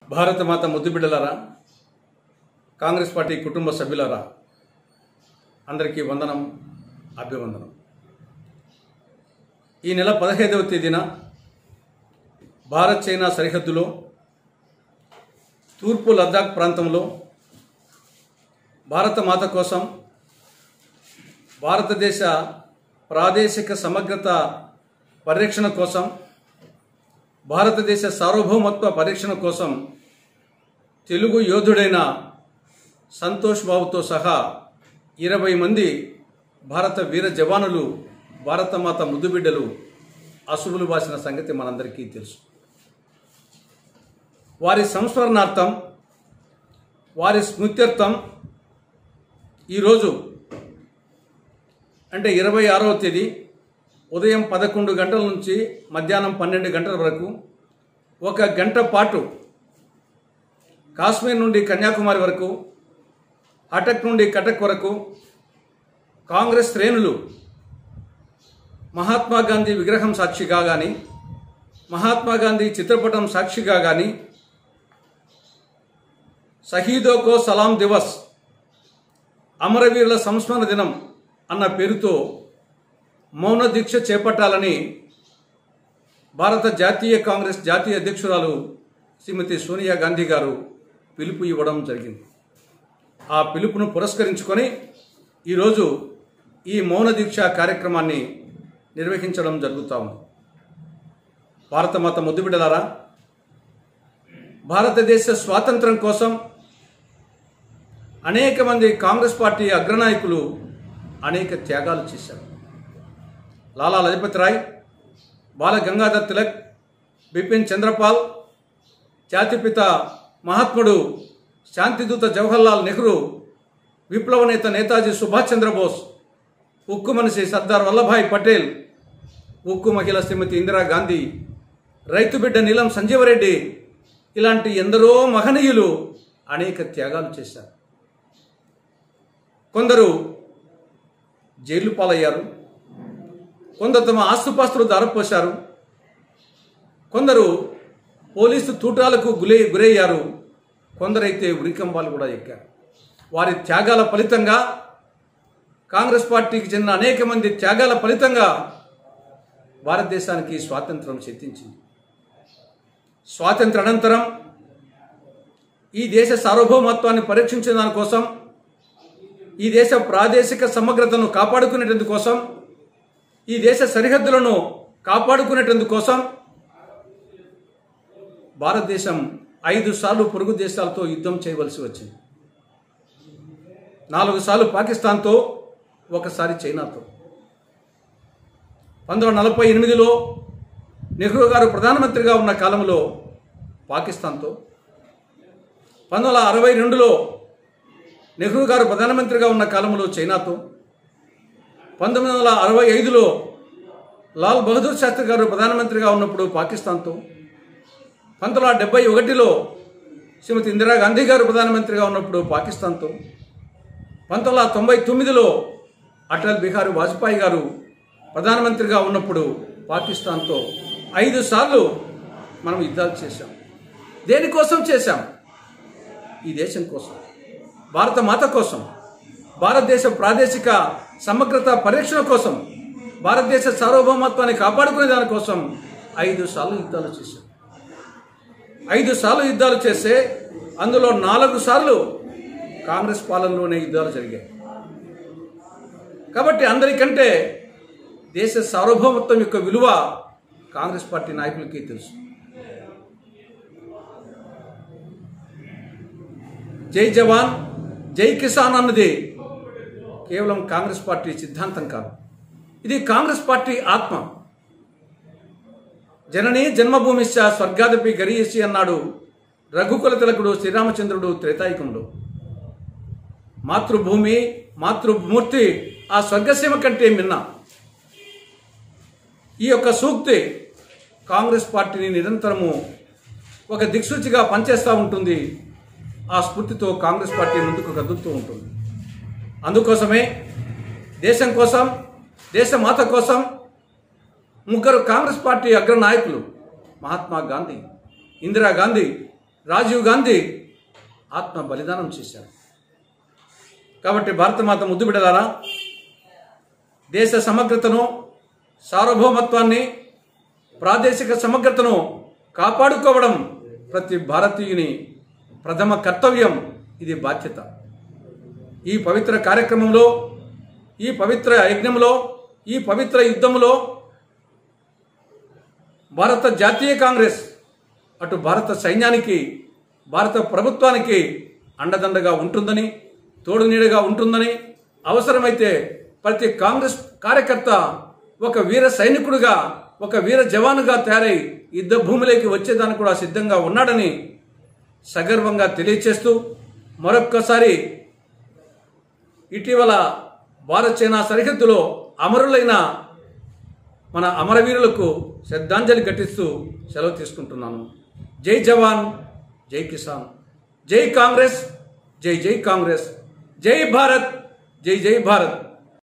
భారత మాత ముద్దుబిడ్డలారా, కాంగ్రెస్ పార్టీ కుటుంబ సభ్యులారా, అందరికీ వందనం, అభివందనం. ఈ నెల 15వ తేదీన భారత్ చైనా సరిహద్దులో తూర్పు లద్దాఖ్ ప్రాంతంలో భారత మాత కోసం, భారతదేశ ప్రాదేశిక సమగ్రత పరిరక్షణ కోసం, భారతదేశ సార్వభౌమత్వ పరిరక్షణ కోసం తెలుగు యోధుడైన సంతోష్ బాబుతో సహా 20 మంది భారత వీర జవానులు, భారతమాత ముద్దుబిడ్డలు అసువులు బాసిన సంగతి మనందరికీ తెలుసు. వారి సంస్మరణార్థం, వారి స్మృత్యర్థం ఈరోజు అంటే 26వ తేదీ ఉదయం 11 గంటల నుంచి మధ్యాహ్నం 12 గంటల వరకు 1 గంట పాటు కాశ్మీర్ నుండి కన్యాకుమారి వరకు, అటక్ నుండి కటక్ వరకు కాంగ్రెస్ శ్రేణులు మహాత్మా గాంధీ విగ్రహం సాక్షిగా కానీ, మహాత్మా గాంధీ చిత్రపటం సాక్షిగా కానీ, షహీదో కో సలాం దివస్, అమరవీరుల సంస్మరణ దినం అన్న పేరుతో మౌన దీక్ష చేపట్టాలని భారత జాతీయ కాంగ్రెస్ జాతీయ అధ్యక్షురాలు శ్రీమతి సోనియా గాంధీ గారు పిలుపు ఇవ్వడం జరిగింది. ఆ పిలుపును పురస్కరించుకొని ఈరోజు ఈ మౌన దీక్ష కార్యక్రమాన్ని నిర్వహించడం జరుగుతూ ఉంది. భారతమాత ముద్దుబిడ్డలారా, భారతదేశ స్వాతంత్రం కోసం అనేక మంది కాంగ్రెస్ పార్టీ అగ్రనాయకులు అనేక త్యాగాలు చేశారు. లాలా లజపతి రాయ్, బాల గంగాధర్ తిలక్, బిపిన్ చంద్రపాల్, జాతిపిత మహాత్ముడు శాంతిదూత జవహర్లాల్ నెహ్రూ, విప్లవ నేత నేతాజీ సుభాష్ చంద్రబోస్, ఉక్కు మనిషి సర్దార్ వల్లభాయ్ పటేల్, ఉక్కు మహిళ శ్రీమతి ఇందిరాగాంధీ, రైతు బిడ్డ నీలం సంజీవరెడ్డి, ఇలాంటి ఎందరో మహనీయులు అనేక త్యాగాలు చేశారు. కొందరు జైలు పాలయ్యారు, కొందరు తమ ఆస్తుపాస్తులు దారపోశారు, కొందరు పోలీసు తూటాలకు గురయ్యారు, కొందరైతే ఉరికంబాలు కూడా ఎక్కారు. వారి త్యాగాల ఫలితంగా, కాంగ్రెస్ పార్టీకి చెందిన అనేక మంది త్యాగాల ఫలితంగా భారతదేశానికి స్వాతంత్రం సిద్ధించింది. స్వాతంత్ర అనంతరం ఈ దేశ సార్వభౌమత్వాన్ని పరీక్షించే దానికోసం, ఈ దేశ ప్రాదేశిక సమగ్రతను కాపాడుకునేటందుకోసం, ఈ దేశ సరిహద్దులను కాపాడుకునేటందుకోసం భారతదేశం 5 సార్లు పొరుగు దేశాలతో యుద్ధం చేయవలసి వచ్చింది. 4 సార్లు పాకిస్తాన్తో, 1 సారి చైనాతో. 1948లో నెహ్రూ గారు ప్రధానమంత్రిగా ఉన్న కాలంలో పాకిస్తాన్తో, 1962లో నెహ్రూ గారు ప్రధానమంత్రిగా ఉన్న కాలంలో చైనాతో, 1965లో లాల్ బహదూర్ శాస్త్రి గారు ప్రధానమంత్రిగా ఉన్నప్పుడు పాకిస్తాన్తో, 1971లో శ్రీమతి ఇందిరాగాంధీ గారు ప్రధానమంత్రిగా ఉన్నప్పుడు పాకిస్తాన్తో, 1999లో అటల్ బిహారీ వాజ్పేయి గారు ప్రధానమంత్రిగా ఉన్నప్పుడు పాకిస్తాన్తో 5 సార్లు మనం యుద్ధాలు చేశాం. దేనికోసం చేశాం? ఈ దేశం కోసం, భారత మాత కోసం, భారతదేశ ప్రాదేశిక సమగ్రత పరిరక్షణ కోసం, భారతదేశ సార్వభౌమత్వాన్ని కాపాడుకునే దానికోసం 5 సార్లు యుద్ధాలు చేశాం. 5 సార్లు యుద్ధాలు చేస్తే అందులో 4 సార్లు కాంగ్రెస్ పాలనలోనే యుద్ధాలు జరిగాయి. కాబట్టి అందరికంటే దేశ సార్వభౌమత్వం యొక్క విలువ కాంగ్రెస్ పార్టీ నాయకులకి తెలుసు. జై జవాన్ జై కిసాన్ అన్నది కేవలం కాంగ్రెస్ పార్టీ సిద్ధాంతం కాదు, ఇది కాంగ్రెస్ పార్టీ ఆత్మ. జననీ జన్మభూమిశ్చ స్వర్గాదపి గరీయసి అన్నాడు రఘుకుల తిలకుడు శ్రీరామచంద్రుడు త్రేతాయుగంలో. మాతృభూమి, మాతృమూర్తి ఆ స్వర్గసీమ కంటే మిన్న. ఈ యొక్క సూక్తి కాంగ్రెస్ పార్టీని నిరంతరము ఒక దిక్సూచిగా పనిచేస్తూ ఉంటుంది. ఆ స్ఫూర్తితో కాంగ్రెస్ పార్టీ ముందుకు కదులుతూ ఉంటుంది. అందుకోసమే దేశం కోసం, దేశమాత కోసం ముగ్గురు కాంగ్రెస్ పార్టీ అగ్రనాయకులు మహాత్మా గాంధీ, ఇందిరా గాంధీ, రాజీవ్ గాంధీ ఆత్మ బలిదానం చేశారు. కాబట్టి భారతమాత ముద్దు బిడ్డలారా, దేశ సమగ్రతను, సార్వభౌమత్వాన్ని, ప్రాదేశిక సమగ్రతను కాపాడుకోవడం ప్రతి భారతీయుని ప్రథమ కర్తవ్యం. ఇది బాధ్యత. ఈ పవిత్ర కార్యక్రమంలో, ఈ పవిత్ర యజ్ఞంలో, ఈ పవిత్ర యుద్ధంలో భారత జాతీయ కాంగ్రెస్ అటు భారత సైన్యానికి, భారత ప్రభుత్వానికి అండదండగా ఉంటుందని, తోడు నీడగా ఉంటుందని, అవసరమైతే ప్రతి కాంగ్రెస్ కార్యకర్త ఒక వీర సైనికుడిగా, ఒక వీర జవానుగా తయారై యుద్ధ భూమిలోకి వచ్చేదానికి కూడా సిద్ధంగా ఉన్నాడని సగర్వంగా తెలియచేస్తూ, మరొక్కసారి ఇటీవల భారత్ చైనా సరిహద్దులో అమరులైన మన అమరవీరులకు శ్రద్ధాంజలి ఘటిస్తూ సెలవు తీసుకుంటున్నాను. జై జవాన్, జై కిసాన్, జై కాంగ్రెస్, జై జై కాంగ్రెస్, జై భారత్, జై జై భారత్.